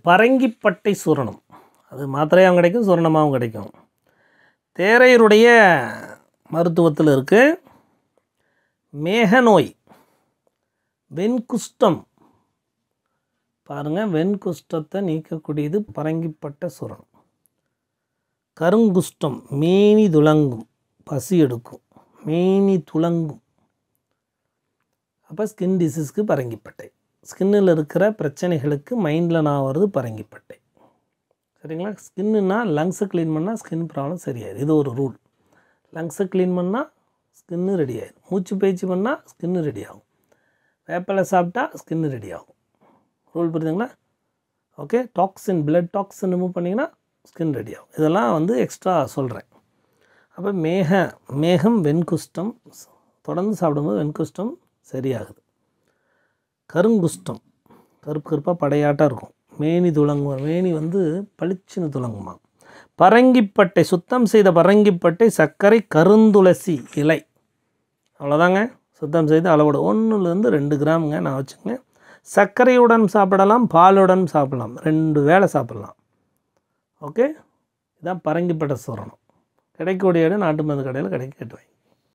பரங்கிப்பட்டை சூரணம், அது மாத்திரையாகவும் கிடைக்கும், சூரணமாகவும் கிடைக்கும். தேரையருடைய மருத்துவத்தில் இருக்குது. மேகநோய், வெண்குஷ்டம், பாருங்கள், வெண்குஷ்டத்தை நீக்கக்கூடியது பரங்கிப்பட்டை சூரணம். கருங்குஷ்டம், மேனி துளங்கும், பசி எடுக்கும், மேனி துளங்கும். அப்போ ஸ்கின் டிசீஸ்க்கு பரங்கிப்பட்டை. ஸ்கின்னில் இருக்கிற பிரச்சனைகளுக்கு மைண்டில் நான் வருது பரங்கிப்பட்டை. சரிங்களா? ஸ்கின்னுனா லங்ஸை க்ளீன் பண்ணால் ஸ்கின் ப்ராப்ளம் சரியாயிடும். இது ஒரு ரூல். லங்ஸை க்ளீன் பண்ணால் ஸ்கின்னு ரெடி ஆகிடும். மூச்சு பயிற்சி பண்ணால் ஸ்கின்னு ரெடி ஆகும். வேப்பிலை சாப்பிட்டா ஸ்கின்னு ரெடி ஆகும். ரூல் புரியுதுங்களா? Okay. Toxin, blood toxin remove பண்ணிங்கன்னா ஸ்கின் ரெடி ஆகும். இதெல்லாம் வந்து எக்ஸ்ட்ரா சொல்கிறேன். அப்போ மேகம் வெண்குஷ்டம் தொடர்ந்து சாப்பிடும்போது வெண்குஷ்டம் சரியாகுது. கருங்குஷ்டம், கருப்பு கருப்பாக படையாட்டாக இருக்கும், மேனி துளங்கும், மேனி வந்து பளிச்சுன்னு துளங்குமா. பரங்கிப்பட்டை, சுத்தம் செய்த பரங்கிப்பட்டை, சர்க்கரை, கருந்துளசி இலை, அவ்வளோதாங்க. சுத்தம் செய்து அளவோட 1லேருந்து 2 கிராமுங்க நான் வச்சுக்கங்க. சர்க்கரையுடன் சாப்பிடலாம், பாலுடன் சாப்பிடலாம், 2 வேளை சாப்பிட்லாம். ஓகே. இதுதான் பரங்கிப்பட்டை சூரணம். கிடைக்கக்கூடிய இடம் நாட்டு மருந்து கடையில் கேட்டு வாங்க.